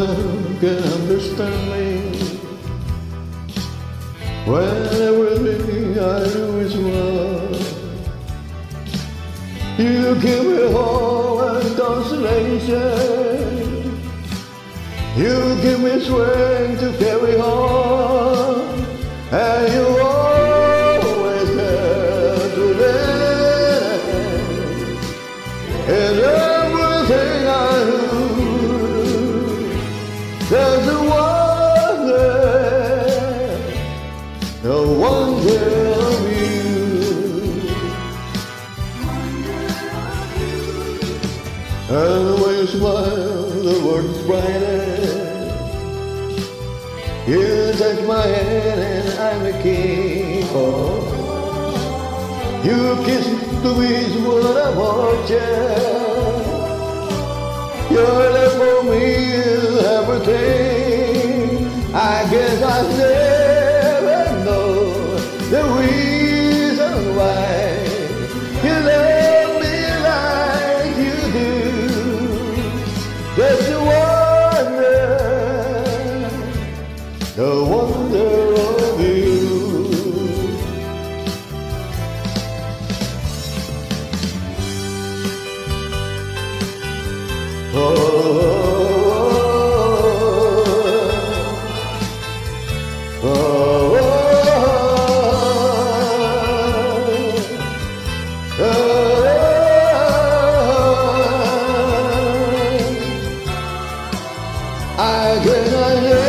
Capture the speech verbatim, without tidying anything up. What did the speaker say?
smile can understand me when everything I do is wrong. You give me hope and consolation. You give me strength to carry on, and you always there to lend. In everything I do, there's a wonder, the wonder of you. And when you smile, the world is brighter. You touch my hand and I'm a king. Oh. You kiss to me is what I want. Your love for me is everything. I guess I never know the reason why you love me like you do. That's the wonder, the wonder of you. Oh, oh, oh, oh, oh, I cannot